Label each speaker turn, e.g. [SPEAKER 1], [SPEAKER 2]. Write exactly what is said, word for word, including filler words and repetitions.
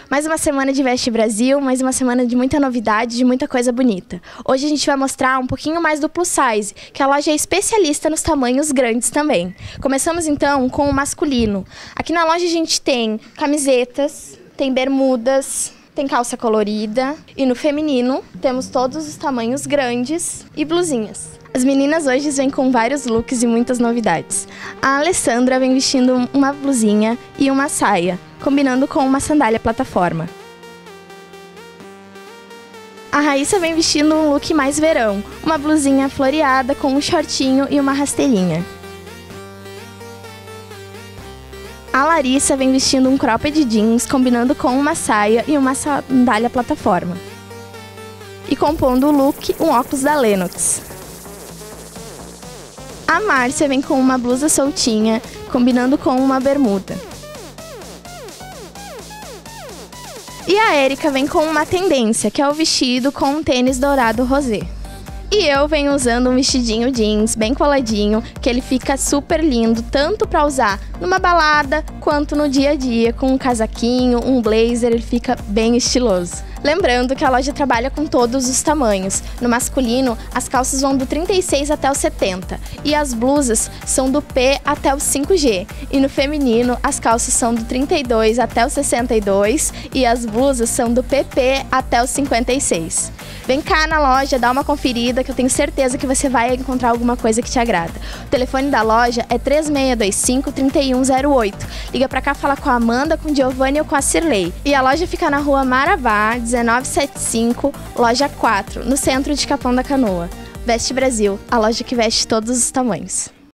[SPEAKER 1] Mais uma semana de Veste Brasil, mais uma semana de muita novidade, de muita coisa bonita. Hoje a gente vai mostrar um pouquinho mais do plus size, que a loja é especialista nos tamanhos grandes também. Começamos então com o masculino. Aqui na loja a gente tem camisetas, tem bermudas, tem calça colorida e no feminino temos todos os tamanhos grandes e blusinhas. As meninas hoje vêm com vários looks e muitas novidades. A Alessandra vem vestindo uma blusinha e uma saia, combinando com uma sandália plataforma. A Raíssa vem vestindo um look mais verão, uma blusinha floreada com um shortinho e uma rasteirinha. A Larissa vem vestindo um cropped jeans, combinando com uma saia e uma sandália plataforma. E compondo o look, um óculos da Lennox. A Márcia vem com uma blusa soltinha, combinando com uma bermuda. E a Érica vem com uma tendência, que é o vestido com um tênis dourado rosé. E eu venho usando um vestidinho jeans bem coladinho, que ele fica super lindo, tanto para usar numa balada, quanto no dia a dia, com um casaquinho, um blazer, ele fica bem estiloso. Lembrando que a loja trabalha com todos os tamanhos. No masculino, as calças vão do trinta e seis até o setenta e as blusas são do P até o cinco G. E no feminino, as calças são do trinta e dois até o sessenta e dois e as blusas são do P P até o cinquenta e seis. Vem cá na loja, dá uma conferida que eu tenho certeza que você vai encontrar alguma coisa que te agrada. O telefone da loja é três seis dois cinco, três um zero oito. Liga pra cá, fala com a Amanda, com o Giovanni ou com a Cirlei. E a loja fica na rua Marabá, dezenove setenta e cinco, loja quatro, no centro de Capão da Canoa. Veste Brasil, a loja que veste todos os tamanhos.